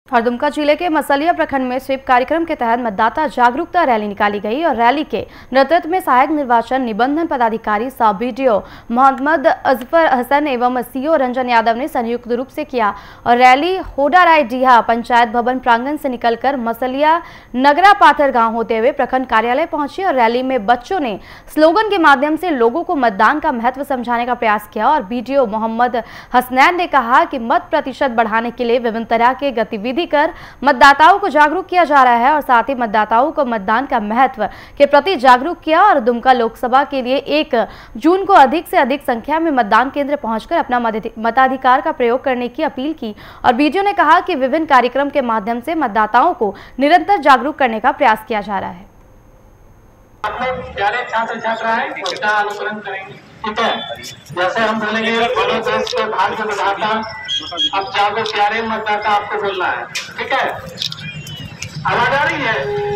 और दुमका जिले के मसलिया प्रखंड में स्वीप कार्यक्रम के तहत मतदाता जागरूकता रैली निकाली गई और रैली के नेतृत्व में सहायक निर्वाचन निबंधन पदाधिकारी सब बीडीओ मोहम्मद अजफर हसन एवं सीओ रंजन यादव ने संयुक्त रूप से किया। और रैली होडाराय डीहा पंचायत भवन प्रांगण से निकलकर मसलिया नगरा पाथर गांव होते हुए प्रखंड कार्यालय पहुंची और रैली में बच्चों ने स्लोगन के माध्यम से लोगों को मतदान का महत्व समझाने का प्रयास किया। और बीडीओ मोहम्मद हसनैन ने कहा कि मत प्रतिशत बढ़ाने के लिए विभिन्न तरह के गतिविधि कर मतदाताओं को जागरूक किया जा रहा है और साथ ही मतदाताओं को मतदान का महत्व के प्रति जागरूक किया। और दुमका लोकसभा के लिए 1 जून को अधिक से अधिक संख्या में मतदान केंद्र पहुंचकर अपना मताधिकार का प्रयोग करने की अपील की। और बीडीओ ने कहा कि विभिन्न कार्यक्रम के माध्यम से मतदाताओं को निरंतर जागरूक करने का प्रयास किया जा रहा है। प्यारे छात्र छात्राएं उसका अनुसरण करेंगे, ठीक है। जैसे हम बोलेंगे बोलो देश के भाग्य विधाता, अब जागो प्यारे मतदाता आपको बोलना है, ठीक है। आवाज आ रही है।